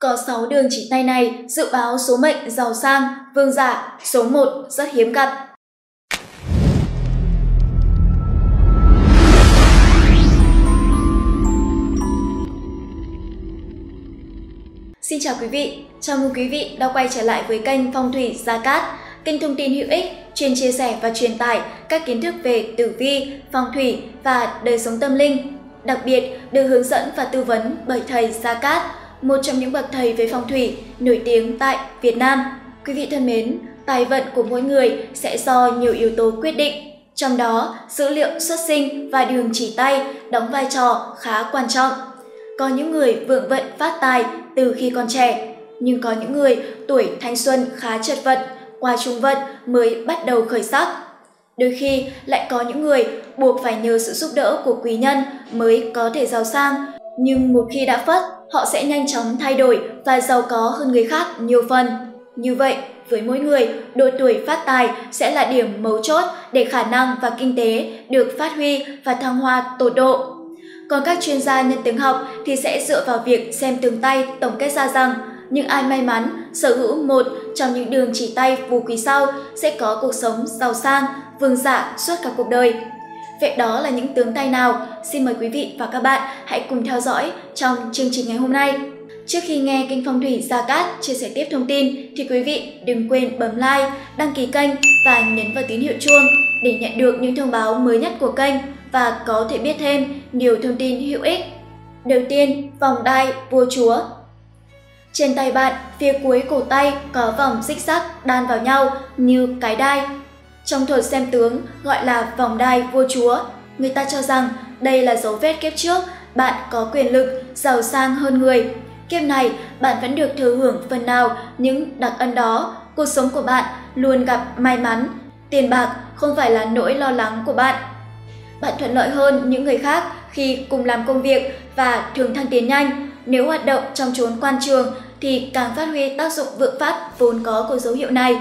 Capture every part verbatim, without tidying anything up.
Có sáu đường chỉ tay này dự báo số mệnh giàu sang, vương giả, số một rất hiếm gặp. Xin chào quý vị, chào mừng quý vị đã quay trở lại với kênh Phong thủy Gia Cát, kênh thông tin hữu ích chuyên chia sẻ và truyền tải các kiến thức về tử vi, phong thủy và đời sống tâm linh. Đặc biệt được hướng dẫn và tư vấn bởi thầy Gia Cát, một trong những bậc thầy về phong thủy nổi tiếng tại Việt Nam. Quý vị thân mến, tài vận của mỗi người sẽ do nhiều yếu tố quyết định, trong đó dữ liệu xuất sinh và đường chỉ tay đóng vai trò khá quan trọng. Có những người vượng vận phát tài từ khi còn trẻ, nhưng có những người tuổi thanh xuân khá chật vật, qua trung vận mới bắt đầu khởi sắc. Đôi khi lại có những người buộc phải nhờ sự giúp đỡ của quý nhân mới có thể giàu sang, nhưng một khi đã phất, họ sẽ nhanh chóng thay đổi và giàu có hơn người khác nhiều phần. Như vậy, với mỗi người, độ tuổi phát tài sẽ là điểm mấu chốt để khả năng và kinh tế được phát huy và thăng hoa tột độ. Còn các chuyên gia nhân tướng học thì sẽ dựa vào việc xem tướng tay tổng kết ra rằng những ai may mắn sở hữu một trong những đường chỉ tay phú quý sau sẽ có cuộc sống giàu sang, vương giả suốt cả cuộc đời. Vậy đó là những tướng tay nào? Xin mời quý vị và các bạn hãy cùng theo dõi trong chương trình ngày hôm nay. Trước khi nghe kênh Phong thủy Gia Cát chia sẻ tiếp thông tin thì quý vị đừng quên bấm like, đăng ký kênh và nhấn vào tín hiệu chuông để nhận được những thông báo mới nhất của kênh và có thể biết thêm nhiều thông tin hữu ích. Đầu tiên, vòng đai vua chúa. Trên tay bạn, phía cuối cổ tay có vòng xích sắc đan vào nhau như cái đai. Trong thuật xem tướng gọi là vòng đai vua chúa, người ta cho rằng đây là dấu vết kiếp trước bạn có quyền lực, giàu sang hơn người. Kiếp này bạn vẫn được thừa hưởng phần nào những đặc ân đó, cuộc sống của bạn luôn gặp may mắn, tiền bạc không phải là nỗi lo lắng của bạn. Bạn thuận lợi hơn những người khác khi cùng làm công việc và thường thăng tiến nhanh. Nếu hoạt động trong chốn quan trường thì càng phát huy tác dụng vượng phát vốn có của dấu hiệu này.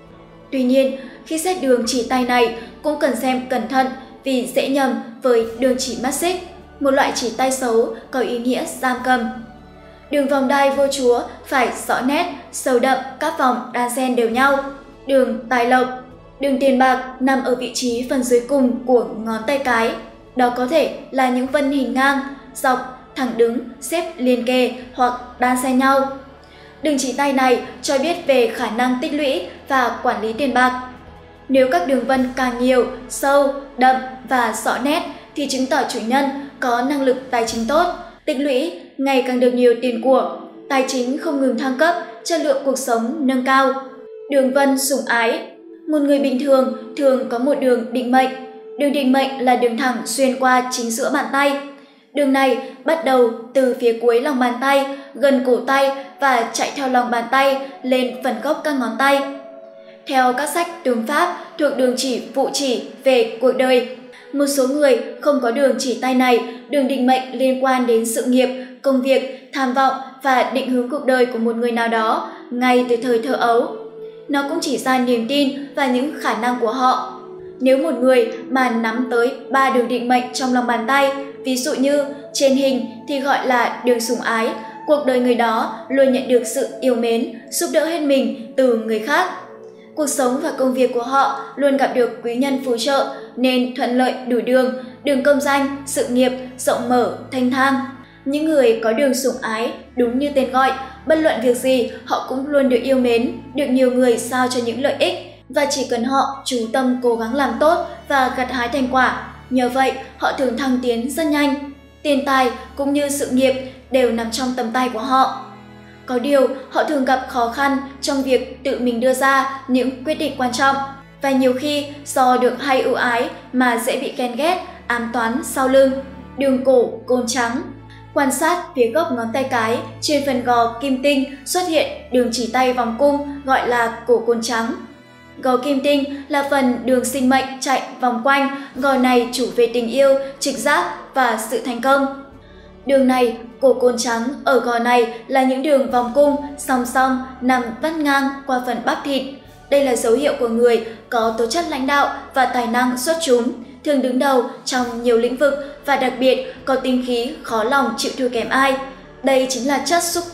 Tuy nhiên, khi xét đường chỉ tay này cũng cần xem cẩn thận vì dễ nhầm với đường chỉ mắt xích, một loại chỉ tay xấu có ý nghĩa giam cầm. Đường vòng đai vua chúa phải rõ nét, sâu đậm, các vòng đan xen đều nhau. Đường tài lộc, đường tiền bạc nằm ở vị trí phần dưới cùng của ngón tay cái. Đó có thể là những vân hình ngang, dọc, thẳng đứng, xếp liền kề hoặc đan xen nhau. Đường chỉ tay này cho biết về khả năng tích lũy và quản lý tiền bạc. Nếu các đường vân càng nhiều, sâu, đậm và rõ nét thì chứng tỏ chủ nhân có năng lực tài chính tốt, tích lũy ngày càng được nhiều tiền của, tài chính không ngừng thăng cấp, chất lượng cuộc sống nâng cao. Đường vân sủng ái. Một người bình thường thường có một đường định mệnh. Đường định mệnh là đường thẳng xuyên qua chính giữa bàn tay. Đường này bắt đầu từ phía cuối lòng bàn tay, gần cổ tay và chạy theo lòng bàn tay lên phần gốc các ngón tay. Theo các sách tướng pháp thuộc đường chỉ phụ chỉ về cuộc đời, một số người không có đường chỉ tay này, đường định mệnh liên quan đến sự nghiệp, công việc, tham vọng và định hướng cuộc đời của một người nào đó ngay từ thời thơ ấu. Nó cũng chỉ ra niềm tin và những khả năng của họ. Nếu một người mà nắm tới ba đường định mệnh trong lòng bàn tay, ví dụ như trên hình thì gọi là đường sủng ái, cuộc đời người đó luôn nhận được sự yêu mến, giúp đỡ hết mình từ người khác. Cuộc sống và công việc của họ luôn gặp được quý nhân phù trợ nên thuận lợi đủ đường, đường công danh, sự nghiệp rộng mở, thanh thang. Những người có đường sủng ái đúng như tên gọi, bất luận việc gì họ cũng luôn được yêu mến, được nhiều người sao cho những lợi ích và chỉ cần họ chú tâm cố gắng làm tốt và gặt hái thành quả. Nhờ vậy, họ thường thăng tiến rất nhanh. Tiền tài cũng như sự nghiệp đều nằm trong tầm tay của họ. Có điều, họ thường gặp khó khăn trong việc tự mình đưa ra những quyết định quan trọng và nhiều khi do được hay ưu ái mà dễ bị ghen ghét, ám toán sau lưng. Đường cổ côn trắng. Quan sát phía gốc ngón tay cái, trên phần gò kim tinh xuất hiện đường chỉ tay vòng cung gọi là cổ côn trắng. Gò kim tinh là phần đường sinh mệnh chạy vòng quanh, gò này chủ về tình yêu, trực giác và sự thành công. Đường này, cổ côn trắng ở gò này là những đường vòng cung song song nằm vắt ngang qua phần bắp thịt. Đây là dấu hiệu của người có tố chất lãnh đạo và tài năng xuất chúng, thường đứng đầu trong nhiều lĩnh vực và đặc biệt có tính khí khó lòng chịu thua kém ai. Đây chính là chất xúc tác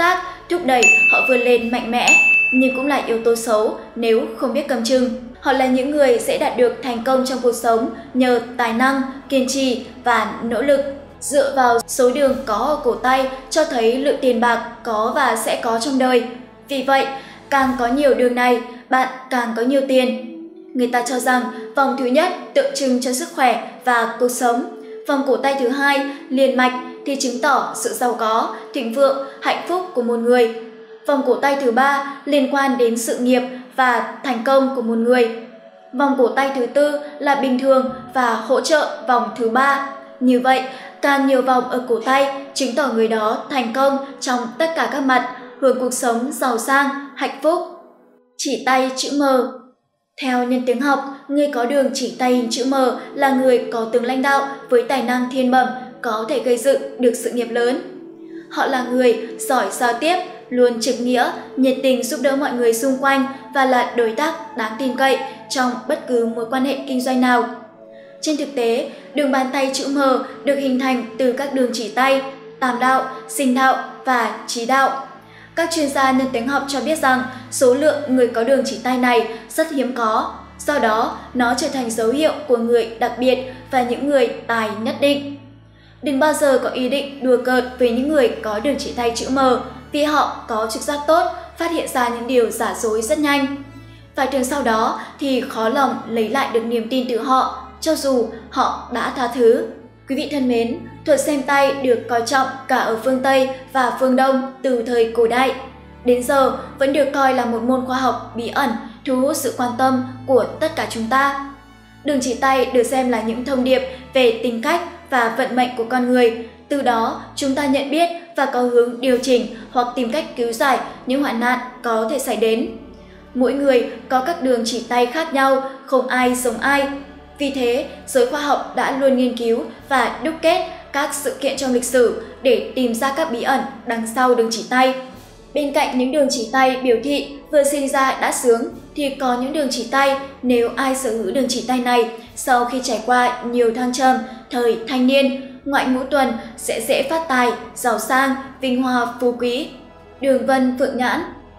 thúc đẩy họ vươn lên mạnh mẽ, nhưng cũng là yếu tố xấu nếu không biết cầm chừng. Họ là những người sẽ đạt được thành công trong cuộc sống nhờ tài năng, kiên trì và nỗ lực. Dựa vào số đường có ở cổ tay cho thấy lượng tiền bạc có và sẽ có trong đời. Vì vậy, càng có nhiều đường này, bạn càng có nhiều tiền. Người ta cho rằng vòng thứ nhất tượng trưng cho sức khỏe và cuộc sống. Vòng cổ tay thứ hai, liền mạch, thì chứng tỏ sự giàu có, thịnh vượng, hạnh phúc của một người. Vòng cổ tay thứ ba liên quan đến sự nghiệp và thành công của một người. Vòng cổ tay thứ tư là bình thường và hỗ trợ vòng thứ ba. Như vậy, càng nhiều vòng ở cổ tay chứng tỏ người đó thành công trong tất cả các mặt, hưởng cuộc sống giàu sang, hạnh phúc. Chỉ tay chữ M. Theo nhân tướng học, người có đường chỉ tay hình chữ M là người có tướng lãnh đạo với tài năng thiên bẩm, có thể gây dựng được sự nghiệp lớn. Họ là người giỏi giao tiếp, luôn trực nghĩa, nhiệt tình giúp đỡ mọi người xung quanh và là đối tác đáng tin cậy trong bất cứ mối quan hệ kinh doanh nào. Trên thực tế, đường bàn tay chữ M được hình thành từ các đường chỉ tay, tam đạo, sinh đạo và trí đạo. Các chuyên gia nhân tính học cho biết rằng số lượng người có đường chỉ tay này rất hiếm có, do đó nó trở thành dấu hiệu của người đặc biệt và những người tài nhất định. Đừng bao giờ có ý định đùa cợt với những người có đường chỉ tay chữ M vì họ có trực giác tốt, phát hiện ra những điều giả dối rất nhanh. Vài tuần sau đó thì khó lòng lấy lại được niềm tin từ họ, cho dù họ đã tha thứ. Quý vị thân mến, thuật xem tay được coi trọng cả ở phương Tây và phương Đông từ thời cổ đại. Đến giờ vẫn được coi là một môn khoa học bí ẩn, thu hút sự quan tâm của tất cả chúng ta. Đường chỉ tay được xem là những thông điệp về tính cách và vận mệnh của con người. Từ đó, chúng ta nhận biết và có hướng điều chỉnh hoặc tìm cách cứu giải những hoạn nạn có thể xảy đến. Mỗi người có các đường chỉ tay khác nhau, không ai giống ai. Vì thế, giới khoa học đã luôn nghiên cứu và đúc kết các sự kiện trong lịch sử để tìm ra các bí ẩn đằng sau đường chỉ tay. Bên cạnh những đường chỉ tay biểu thị vừa sinh ra đã sướng, thì có những đường chỉ tay nếu ai sở hữu đường chỉ tay này sau khi trải qua nhiều thăng trầm thời thanh niên, ngoại ngũ tuần sẽ dễ phát tài, giàu sang, vinh hoa phú quý. Đường vân phượng nhãn.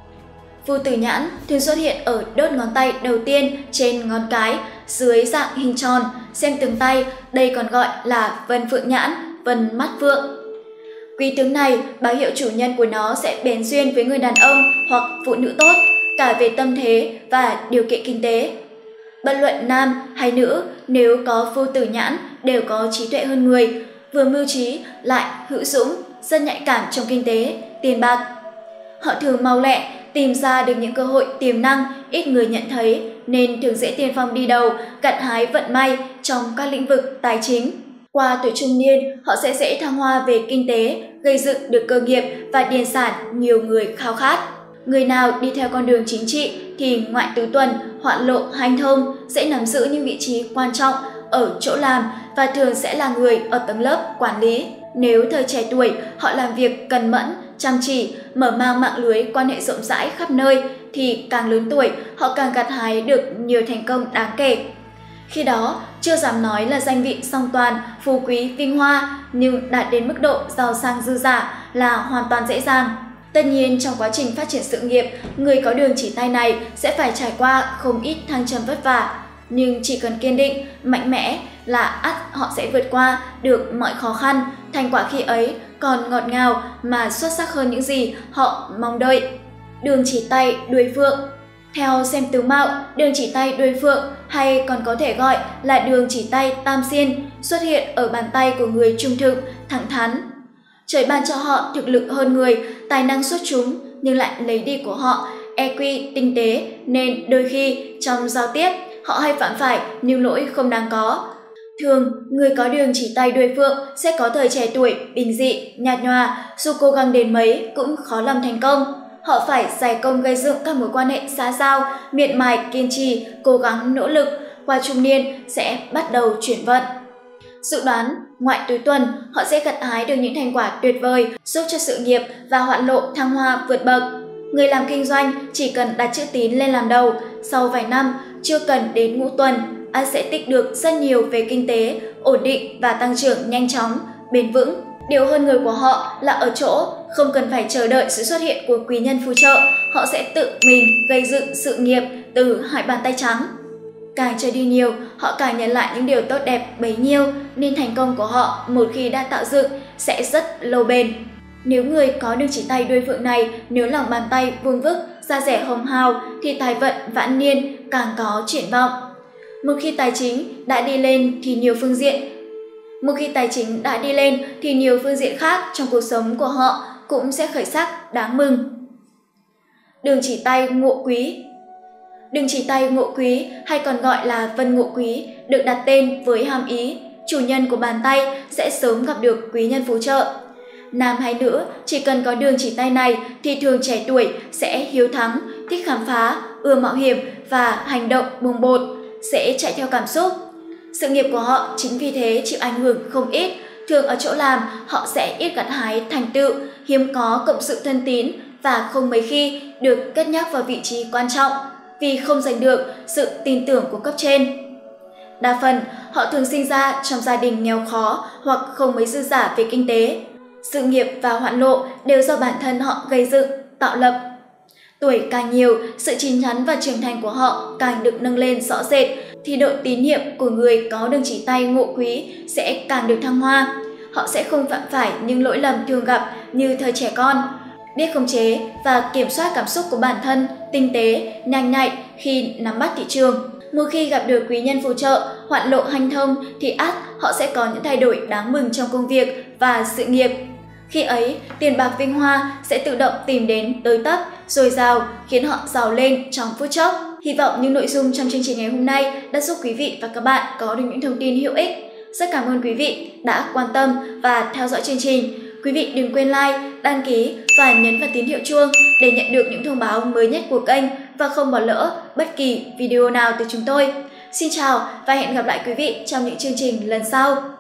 Phu tử nhãn thường xuất hiện ở đốt ngón tay đầu tiên trên ngón cái, dưới dạng hình tròn. Xem tướng tay, đây còn gọi là vân phượng nhãn, vân mắt phượng. Quý tướng này báo hiệu chủ nhân của nó sẽ bén duyên với người đàn ông hoặc phụ nữ tốt, cả về tâm thế và điều kiện kinh tế. Bất luận nam hay nữ, nếu có phu tử nhãn đều có trí tuệ hơn người, vừa mưu trí lại hữu dũng, rất nhạy cảm trong kinh tế, tiền bạc. Họ thường mau lẹ, tìm ra được những cơ hội tiềm năng ít người nhận thấy nên thường dễ tiên phong đi đầu, gặt hái vận may trong các lĩnh vực tài chính. Qua tuổi trung niên, họ sẽ dễ thăng hoa về kinh tế, gây dựng được cơ nghiệp và điền sản nhiều người khao khát. Người nào đi theo con đường chính trị thì ngoại tứ tuần, hoạn lộ hanh thông, sẽ nắm giữ những vị trí quan trọng ở chỗ làm và thường sẽ là người ở tầng lớp quản lý. Nếu thời trẻ tuổi, họ làm việc cần mẫn, chăm chỉ, mở mang mạng lưới quan hệ rộng rãi khắp nơi, thì càng lớn tuổi, họ càng gặt hái được nhiều thành công đáng kể. Khi đó, chưa dám nói là danh vị song toàn, phú quý, vinh hoa, nhưng đạt đến mức độ giàu sang dư dả là hoàn toàn dễ dàng. Tất nhiên, trong quá trình phát triển sự nghiệp, người có đường chỉ tay này sẽ phải trải qua không ít thăng trầm vất vả. Nhưng chỉ cần kiên định, mạnh mẽ là ắt họ sẽ vượt qua được mọi khó khăn, thành quả khi ấy còn ngọt ngào mà xuất sắc hơn những gì họ mong đợi. Đường chỉ tay đuôi phượng. Theo xem tướng mạo, đường chỉ tay đuôi phượng hay còn có thể gọi là đường chỉ tay tam xiên xuất hiện ở bàn tay của người trung thực, thẳng thắn. Trời ban cho họ thực lực hơn người, tài năng xuất chúng nhưng lại lấy đi của họ e quy tinh tế, nên đôi khi trong giao tiếp họ hay phạm phải những lỗi không đáng có. Thường, người có đường chỉ tay đuôi phượng sẽ có thời trẻ tuổi, bình dị, nhạt nhòa, dù cố gắng đến mấy cũng khó làm thành công. Họ phải dày công gây dựng các mối quan hệ xã giao, miệt mài, kiên trì, cố gắng, nỗ lực, qua trung niên sẽ bắt đầu chuyển vận. Dự đoán, ngoại tứ tuần, họ sẽ gặt hái được những thành quả tuyệt vời, giúp cho sự nghiệp và hoạn lộ thăng hoa vượt bậc. Người làm kinh doanh chỉ cần đặt chữ tín lên làm đầu, sau vài năm, chưa cần đến ngũ tuần, anh sẽ tích được rất nhiều về kinh tế, ổn định và tăng trưởng nhanh chóng, bền vững. Điều hơn người của họ là ở chỗ không cần phải chờ đợi sự xuất hiện của quý nhân phù trợ, họ sẽ tự mình gây dựng sự nghiệp từ hai bàn tay trắng. Càng chơi đi nhiều, họ càng nhận lại những điều tốt đẹp bấy nhiêu, nên thành công của họ một khi đã tạo dựng sẽ rất lâu bền. Nếu người có đường chỉ tay đuôi phượng này, nếu lòng bàn tay vuông vức, da dẻ hồng hào thì tài vận vạn niên càng có triển vọng. Một khi tài chính đã đi lên thì nhiều phương diện Một khi tài chính đã đi lên thì nhiều phương diện khác trong cuộc sống của họ cũng sẽ khởi sắc đáng mừng. Đường chỉ tay ngộ quý. Đường chỉ tay ngộ quý hay còn gọi là vân ngộ quý được đặt tên với hàm ý chủ nhân của bàn tay sẽ sớm gặp được quý nhân phù trợ. Nam hay nữ, chỉ cần có đường chỉ tay này thì thường trẻ tuổi sẽ hiếu thắng, thích khám phá, ưa mạo hiểm và hành động bồng bột, sẽ chạy theo cảm xúc. Sự nghiệp của họ chính vì thế chịu ảnh hưởng không ít, thường ở chỗ làm họ sẽ ít gặt hái thành tựu, hiếm có cộng sự thân tín và không mấy khi được cất nhắc vào vị trí quan trọng vì không giành được sự tin tưởng của cấp trên. Đa phần, họ thường sinh ra trong gia đình nghèo khó hoặc không mấy dư dả về kinh tế. Sự nghiệp và hoạn lộ đều do bản thân họ gây dựng, tạo lập. Tuổi càng nhiều, sự chín chắn và trưởng thành của họ càng được nâng lên rõ rệt, thì độ tín nhiệm của người có đường chỉ tay ngộ quý sẽ càng được thăng hoa. Họ sẽ không phạm phải những lỗi lầm thường gặp như thời trẻ con, biết khống chế và kiểm soát cảm xúc của bản thân, tinh tế, nhanh nhạy khi nắm bắt thị trường. Một khi gặp được quý nhân phù trợ, hoạn lộ hanh thông thì ắt họ sẽ có những thay đổi đáng mừng trong công việc và sự nghiệp. Khi ấy, tiền bạc vinh hoa sẽ tự động tìm đến tới tấp, dồi dào, khiến họ giàu lên trong phút chốc. Hy vọng những nội dung trong chương trình ngày hôm nay đã giúp quý vị và các bạn có được những thông tin hữu ích. Rất cảm ơn quý vị đã quan tâm và theo dõi chương trình. Quý vị đừng quên like, đăng ký và nhấn vào tín hiệu chuông để nhận được những thông báo mới nhất của kênh và không bỏ lỡ bất kỳ video nào từ chúng tôi. Xin chào và hẹn gặp lại quý vị trong những chương trình lần sau.